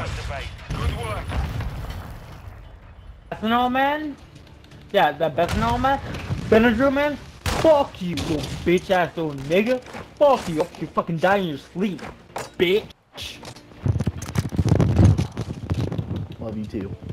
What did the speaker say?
Good work. Ethanol man? Yeah, that Bethanol man? Benadryl man? Fuck you, little bitch ass little nigga. Fuck you. You fucking die in your sleep, bitch. Love you too.